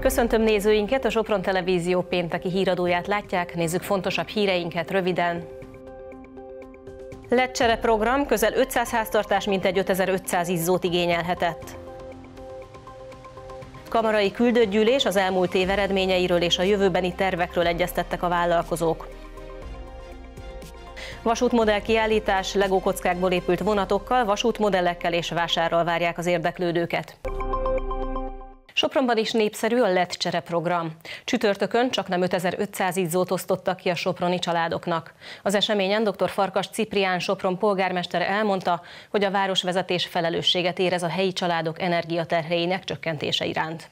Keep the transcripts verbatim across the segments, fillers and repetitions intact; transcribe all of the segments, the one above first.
Köszöntöm nézőinket, a Sopron Televízió pénteki híradóját látják, nézzük fontosabb híreinket röviden. Ledcsere program, közel ötszáz háztartás mintegy ötezer-ötszáz izzót igényelhetett. Kamarai küldőgyűlés az elmúlt év eredményeiről és a jövőbeni tervekről egyeztettek a vállalkozók. Vasútmodell kiállítás, Lego kockákból épült vonatokkal, vasútmodellekkel és vásárral várják az érdeklődőket. Sopronban is népszerű a Ledcsere program. Csütörtökön csaknem ötezer-ötszáz izzót osztottak ki a soproni családoknak. Az eseményen dr. Farkas Ciprián Sopron polgármestere elmondta, hogy a városvezetés felelősséget érez a helyi családok energiaterheinek csökkentése iránt.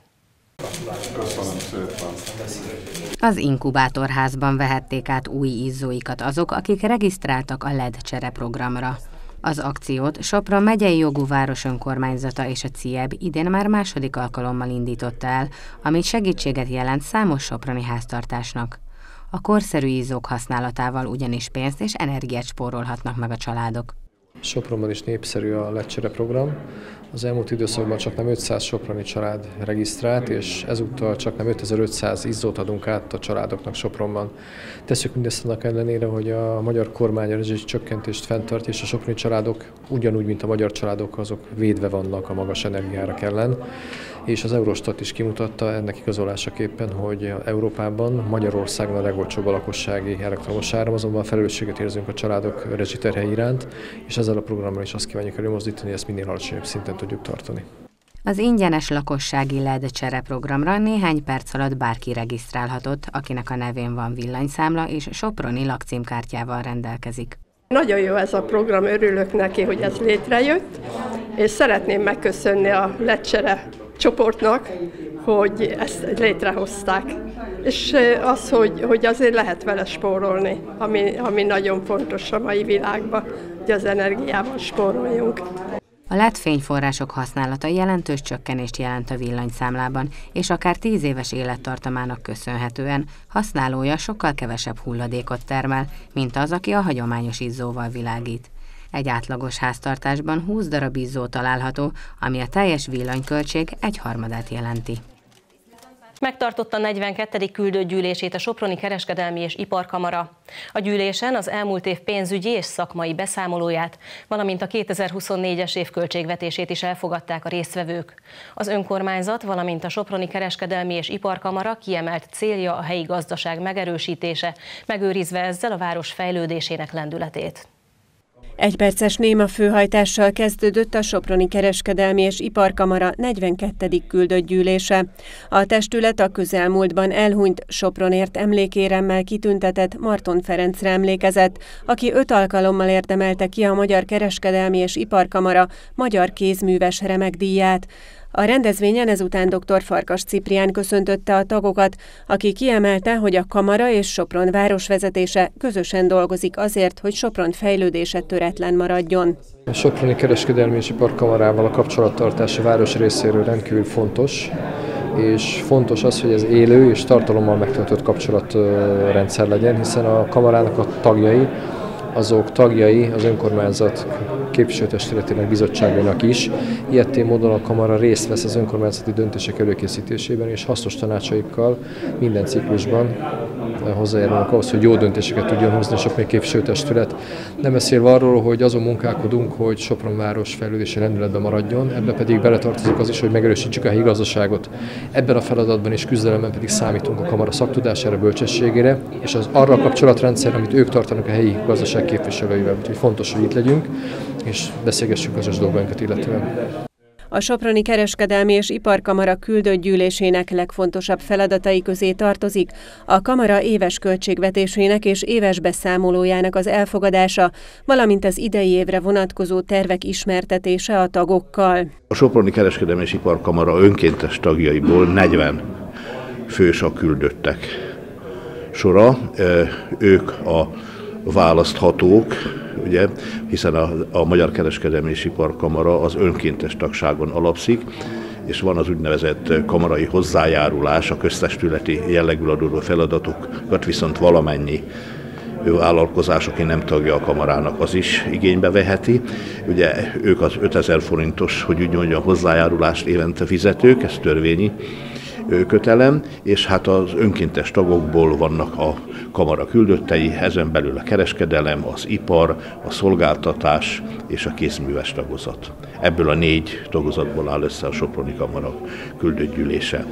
Az inkubátorházban vehették át új izzóikat azok, akik regisztráltak a Ledcsere programra. Az akciót Sopron megyei jogú város önkormányzata és a cé i e bé idén már második alkalommal indította el, ami segítséget jelent számos soproni háztartásnak. A korszerű izzók használatával ugyanis pénzt és energiát spórolhatnak meg a családok. Sopronban is népszerű a Ledcsere program. Az elmúlt időszakban csaknem ötszáz soproni család regisztrált, és ezúttal csaknem ötezer-ötszáz izzót adunk át a családoknak Sopronban. Tesszük mindezt annak ellenére, hogy a magyar kormány a rezsicsökkentést fenntart, és a soproni családok ugyanúgy, mint a magyar családok, azok védve vannak a magas energiárak ellen. És az Eurostat is kimutatta ennek igazolásaképpen, hogy Európában Magyarországon a legolcsóbb a lakossági elektromos áram, azonban felelősséget érzünk a családok rezsiterhei iránt, és ezzel a programmal is azt kívánjuk előmozdítani, hogy ezt minél alacsonyabb szinten tudjuk tartani. Az ingyenes lakossági Ledcsere programra néhány perc alatt bárki regisztrálhatott, akinek a nevén van villanyszámla és soproni lakcímkártyával rendelkezik. Nagyon jó ez a program, örülök neki, hogy ez létrejött, és szeretném megköszönni a Ledcsere csoportnak, hogy ezt létrehozták. És az, hogy, hogy azért lehet vele spórolni, ami, ami nagyon fontos a mai világban, hogy az energiával spóroljunk. A led fényforrások használata jelentős csökkenést jelent a villanyszámlában, és akár tíz éves élettartamának köszönhetően használója sokkal kevesebb hulladékot termel, mint az, aki a hagyományos izzóval világít. Egy átlagos háztartásban húsz darab izzó található, ami a teljes villanyköltség egyharmadát jelenti. Megtartotta negyvenkettedik küldőgyűlését a Soproni Kereskedelmi és Iparkamara. A gyűlésen az elmúlt év pénzügyi és szakmai beszámolóját, valamint a kétezer-huszonnégyes év költségvetését is elfogadták a résztvevők. Az önkormányzat, valamint a Soproni Kereskedelmi és Iparkamara kiemelt célja a helyi gazdaság megerősítése, megőrizve ezzel a város fejlődésének lendületét. Egyperces néma főhajtással kezdődött a Soproni Kereskedelmi és Iparkamara negyvenkettedik küldött gyűlése. A testület a közelmúltban elhunyt Sopronért emlékéremmel kitüntetett Marton Ferencre emlékezett, aki öt alkalommal érdemelte ki a Magyar Kereskedelmi és Iparkamara Magyar Kézműves Remekdíját. A rendezvényen ezután dr. Farkas Ciprián köszöntötte a tagokat, aki kiemelte, hogy a kamara és Sopron városvezetése közösen dolgozik azért, hogy Sopron fejlődése töretlen maradjon. A Soproni Kereskedelmi és Iparkamarával a kapcsolattartás a város részéről rendkívül fontos, és fontos az, hogy ez élő és tartalommal megtöltött kapcsolatrendszer legyen, hiszen a kamarának a tagjai, azok tagjai az önkormányzat képviselőtestületének bizottságainak is. Ilyetén módon a kamara részt vesz az önkormányzati döntések előkészítésében, és hasznos tanácsaikkal minden ciklusban hozzájárulnak ahhoz, hogy jó döntéseket tudjon hozni a Soproni képviselőtestület. Nem beszélve arról, hogy azon munkálkodunk, hogy Sopron város fejlődése lendületben maradjon, ebbe pedig beletartozik az is, hogy megerősítsük a helyi gazdaságot. Ebben a feladatban és küzdelemben pedig számítunk a kamara szaktudására, bölcsességére, és az arra a kapcsolatrendszer, amit ők tartanak a helyi gazdaság képviselőivel. Úgyhogy fontos, hogy itt legyünk, és beszélgessük közös dolgainkat illetően. A Soproni Kereskedelmi és Iparkamara küldött gyűlésének legfontosabb feladatai közé tartozik a kamara éves költségvetésének és éves beszámolójának az elfogadása, valamint az idei évre vonatkozó tervek ismertetése a tagokkal. A Soproni Kereskedelmi és Iparkamara önkéntes tagjaiból negyven fős a küldöttek sora. Ők a választhatók, ugye, hiszen a, a Magyar Kereskedelmi és Iparkamara az önkéntes tagságon alapszik, és van az úgynevezett kamarai hozzájárulás, a köztestületi jellegű adódó feladatokat viszont valamennyi vállalkozás, aki nem tagja a kamarának, az is igénybe veheti. Ugye ők az ötezer forintos, hogy úgy mondjam, hozzájárulást évente fizetők, ez törvényi kötelem, és hát az önkéntes tagokból vannak a kamara küldöttei, ezen belül a kereskedelem, az ipar, a szolgáltatás és a kézműves tagozat. Ebből a négy tagozatból áll össze a Soproni Kamara küldött gyűlése.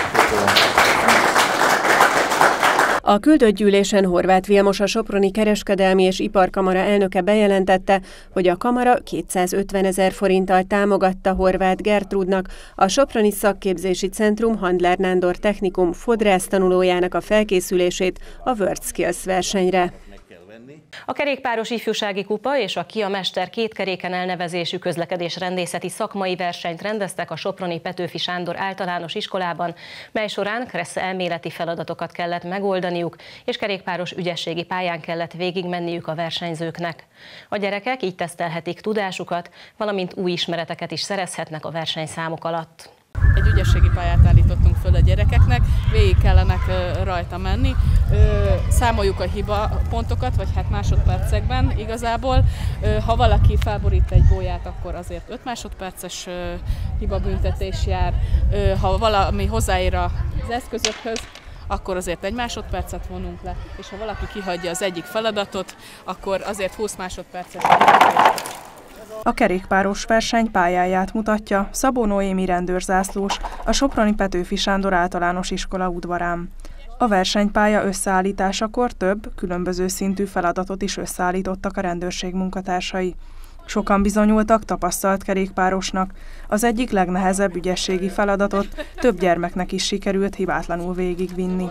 A küldött gyűlésen Horváth Vilmos, a Soproni Kereskedelmi és Iparkamara elnöke bejelentette, hogy a kamara kétszázötvenezer forinttal támogatta Horváth Gertrúdnak, a Soproni Szakképzési Centrum Handler Nándor Technikum fodrásztanulójának a felkészülését a WorldSkills versenyre. A kerékpáros ifjúsági kupa és a Ki a Mester kétkeréken elnevezésű közlekedésrendészeti szakmai versenyt rendeztek a soproni Petőfi Sándor általános iskolában, mely során kressze elméleti feladatokat kellett megoldaniuk, és kerékpáros ügyességi pályán kellett végigmenniük a versenyzőknek. A gyerekek így tesztelhetik tudásukat, valamint új ismereteket is szerezhetnek a versenyszámok alatt. Egy ügyességi pályát állítottunk föl a gyerekeknek, végig kellene rajta menni, számoljuk a hiba pontokat, vagy hát másodpercekben igazából. Ha valaki felborít egy gólyát, akkor azért öt másodperces hibabüntetés jár. Ha valami hozzáér az eszközökhöz, akkor azért egy másodpercet vonunk le, és ha valaki kihagyja az egyik feladatot, akkor azért húsz másodpercet. A kerékpáros verseny pályáját mutatja Szabó Noémi rendőrzászlós, a Soproni Petőfi Sándor általános iskola udvarán. A versenypálya összeállításakor több, különböző szintű feladatot is összeállítottak a rendőrség munkatársai. Sokan bizonyultak tapasztalt kerékpárosnak. Az egyik legnehezebb ügyességi feladatot több gyermeknek is sikerült hibátlanul végigvinni.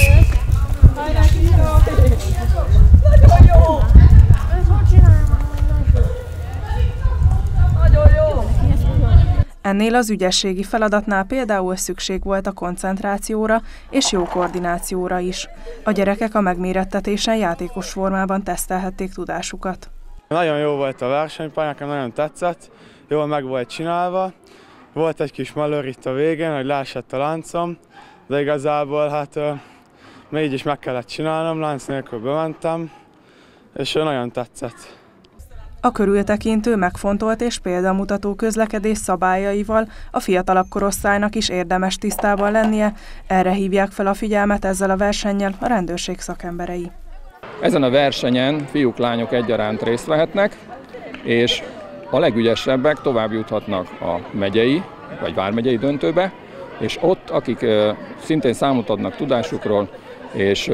Ennél az ügyességi feladatnál például szükség volt a koncentrációra és jó koordinációra is. A gyerekek a megmérettetésen játékos formában tesztelhették tudásukat. Nagyon jó volt a versenypálya, nekem nagyon tetszett, jól meg volt csinálva. Volt egy kis malőr itt a végén, hogy leesett a láncom, de igazából hát még így is meg kellett csinálnom, lánc nélkül bementem, és nagyon tetszett. A körültekintő, megfontolt és példamutató közlekedés szabályaival a fiatalabb korosztálynak is érdemes tisztában lennie, erre hívják fel a figyelmet ezzel a versennyel a rendőrség szakemberei. Ezen a versenyen fiúk, lányok egyaránt részt vehetnek, és a legügyesebbek tovább juthatnak a megyei vagy vármegyei döntőbe, és ott, akik szintén számot adnak tudásukról, és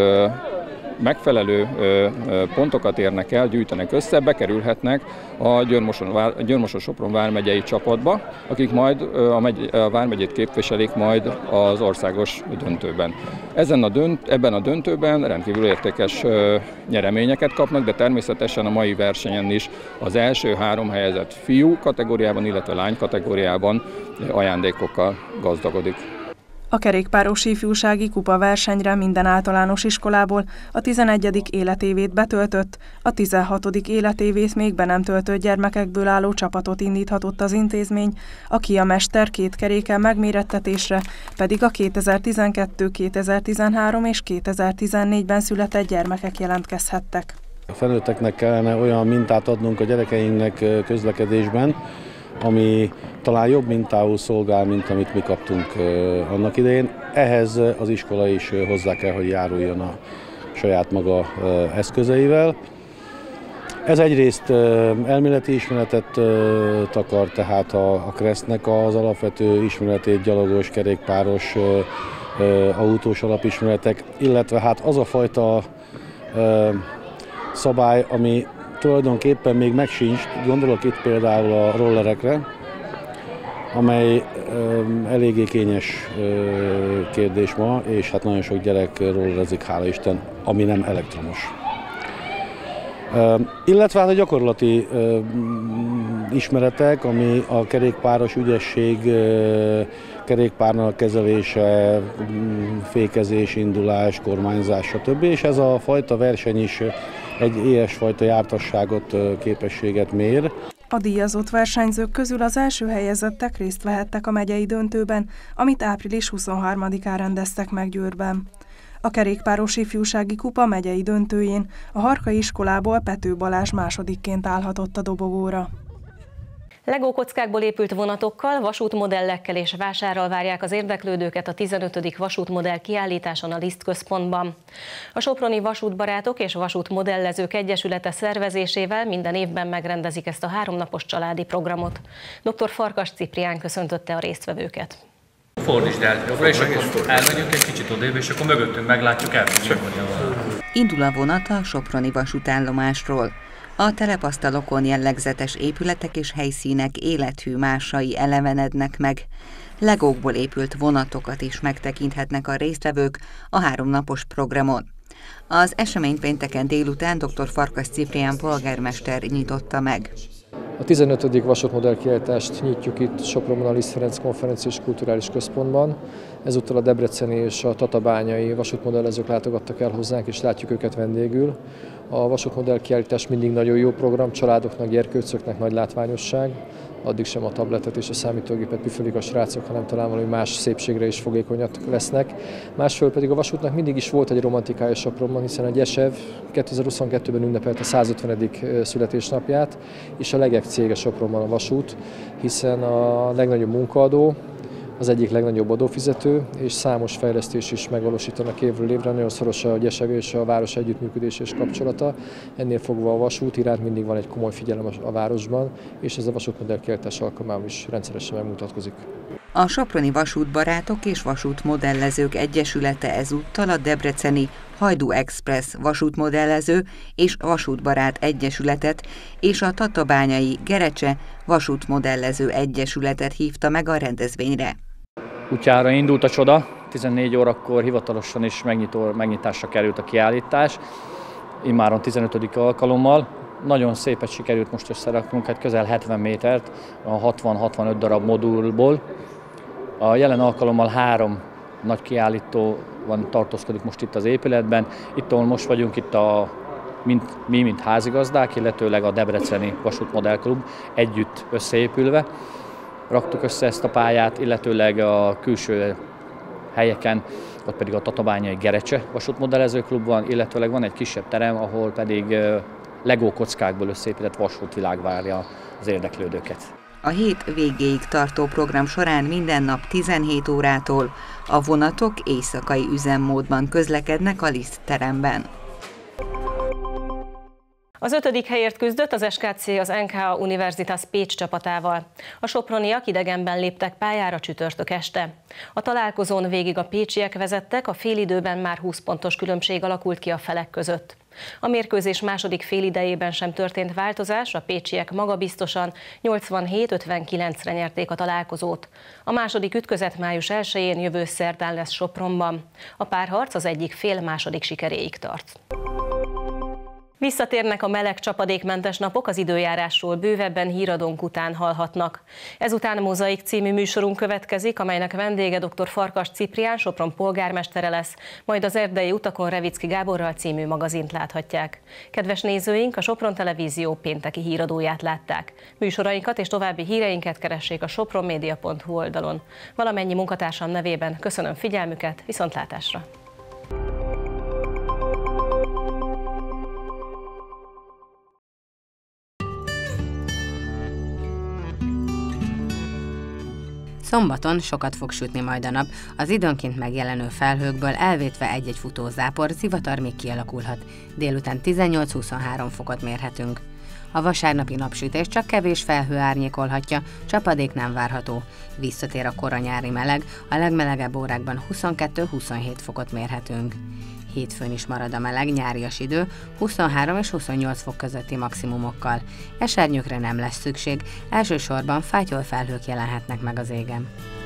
megfelelő pontokat érnek el, gyűjtenek össze, bekerülhetnek a Győr-Moson-Sopron vármegyei csapatba, akik majd a, megy, a vármegyét képviselik majd az országos döntőben. Ezen a dönt, ebben a döntőben rendkívül értékes nyereményeket kapnak, de természetesen a mai versenyen is az első három helyezett fiú kategóriában, illetve lány kategóriában ajándékokkal gazdagodik. A kerékpáros ifjúsági kupa versenyre minden általános iskolából a tizenegyedik életévét betöltött, a tizenhatodik életévét még be nem töltött gyermekekből álló csapatot indíthatott az intézmény, a Ki a Mester két keréken megmérettetésre pedig a kétezer-tizenkettő, kétezer-tizenhárom és kétezer-tizennégyben született gyermekek jelentkezhettek. A felnőtteknek kellene olyan mintát adnunk a gyerekeinknek közlekedésben, ami talán jobb mintául szolgál, mint amit mi kaptunk annak idején. Ehhez az iskola is hozzá kell, hogy járuljon a saját maga eszközeivel. Ez egyrészt elméleti ismeretet takar, tehát a Kressznek az alapvető ismeretét, gyalogos, kerékpáros, autós alapismeretek, illetve hát az a fajta szabály, ami tulajdonképpen még megsincs, gondolok itt például a rollerekre, amely ö, eléggé kényes ö, kérdés ma, és hát nagyon sok gyerek rollerezik, hála Isten, ami nem elektromos. Ö, illetve hát a gyakorlati ö, ismeretek, ami a kerékpáros ügyesség, ö, kerékpárnak kezelése, fékezés, indulás, kormányzás, stb. És ez a fajta verseny is egy ilyesfajta jártasságot, képességet mér. A díjazott versenyzők közül az első helyezettek részt vehettek a megyei döntőben, amit április huszonharmadikán rendeztek meg Győrben. A kerékpáros ifjúsági kupa megyei döntőjén a Harkai iskolából Pető Balázs másodikként állhatott a dobogóra. Legókockákból épült vonatokkal, vasútmodellekkel és vásárral várják az érdeklődőket a tizenötödik vasútmodell kiállításon a Liszt központban. A Soproni Vasútbarátok és Vasútmodellezők Egyesülete szervezésével minden évben megrendezik ezt a háromnapos családi programot. doktor Farkas Ciprián köszöntötte a résztvevőket. Fordítsd el jobbra, és akkor elmegyünk egy kicsit odébb, és akkor mögöttünk meglátjuk el. Indul a vonat a soproni vasútállomásról. A telepasztalokon jellegzetes épületek és helyszínek élethű másai elevenednek meg. Legókból épült vonatokat is megtekinthetnek a résztvevők a háromnapos programon. Az eseményt pénteken délután doktor Farkas Ciprián polgármester nyitotta meg. A tizenötödik vasútmodell kiállítást nyitjuk itt Sopronban a Liszt Ferenc Konferenciális Kulturális Központban. Ezúttal a debreceni és a tatabányai vasútmodellezők látogattak el hozzánk, és látjuk őket vendégül. A vasútmodell kiállítás mindig nagyon jó program, családoknak, gyerkőcöknek nagy látványosság. Addig sem a tabletet és a számítógépet püfölik a srácok, hanem talán valami más szépségre is fogékonyak lesznek. Másfél pedig a vasútnak mindig is volt egy romantikája Sopronban, hiszen a Gyesev kétezer-huszonkettőben ünnepelte a százötvenedik születésnapját, és a legek cége Sopronban a vasút, hiszen a legnagyobb munkaadó, az egyik legnagyobb adófizető, és számos fejlesztés is megvalósítanak évről évre, nagyon szoros a Gyesev és a város együttműködés és kapcsolata. Ennél fogva a vasút iránt mindig van egy komoly figyelem a városban, és ez a vasútmodell kiállítás alkalmával is rendszeresen megmutatkozik. A Soproni Vasútbarátok és Vasútmodellezők Egyesülete ezúttal a debreceni Hajdú Express vasútmodellező és vasútbarát egyesületet és a tatabányai Gerecse vasútmodellező egyesületet hívta meg a rendezvényre. Útjára indult a csoda, tizennégy órakor hivatalosan is megnyitó, megnyitásra került a kiállítás, immáron tizenötödik alkalommal. Nagyon szépet sikerült most összeraknunk, hát közel hetven métert a hatvan-hatvanöt darab modulból. A jelen alkalommal három nagy kiállító van, tartózkodik most itt az épületben. Itt, ahol most vagyunk, itt a, mint, mi, mint házigazdák, illetőleg a Debreceni Vasútmodellklub együtt összeépülve raktuk össze ezt a pályát, illetőleg a külső helyeken, ott pedig a tatabányai Gerecse Vasútmodellezőklub van, illetőleg van egy kisebb terem, ahol pedig Legó kockákból összeépített vasútvilág várja az érdeklődőket. A hét végéig tartó program során minden nap tizenhét órától a vonatok éjszakai üzemmódban közlekednek a Liszt teremben. Az ötödik helyért küzdött az es ká cé az en ká Universitas Pécs csapatával. A soproniak idegenben léptek pályára csütörtök este. A találkozón végig a pécsiek vezettek, a félidőben már húsz pontos különbség alakult ki a felek között. A mérkőzés második félidejében sem történt változás, a pécsiek magabiztosan nyolcvanhét ötvenkilencre nyerték a találkozót. A második ütközet május elsején jövő szerdán lesz Sopronban. A párharc az egyik fél második sikeréig tart. Visszatérnek a meleg csapadékmentes napok, az időjárásról bővebben híradónk után hallhatnak. Ezután Mozaik című műsorunk következik, amelynek vendége doktor Farkas Ciprián, Sopron polgármestere lesz, majd az erdei utakon Revicki Gáborral című magazint láthatják. Kedves nézőink, a Sopron Televízió pénteki híradóját látták. Műsorainkat és további híreinket keressék a sopronmedia pont hu oldalon. Valamennyi munkatársam nevében köszönöm figyelmüket, viszontlátásra! Szombaton sokat fog sütni majd a nap, az időnként megjelenő felhőkből elvétve egy-egy futózápor, zivatar még kialakulhat. Délután tizennyolc-huszonhárom fokot mérhetünk. A vasárnapi napsütés csak kevés felhő árnyékolhatja, csapadék nem várható. Visszatér a kora nyári meleg, a legmelegebb órákban huszonkettő-huszonhét fokot mérhetünk. Hétfőn is marad a meleg, nyárias idő, huszonhárom és huszonnyolc fok közötti maximumokkal. Esernyőkre nem lesz szükség, elsősorban fátyol felhők jelenhetnek meg az égen.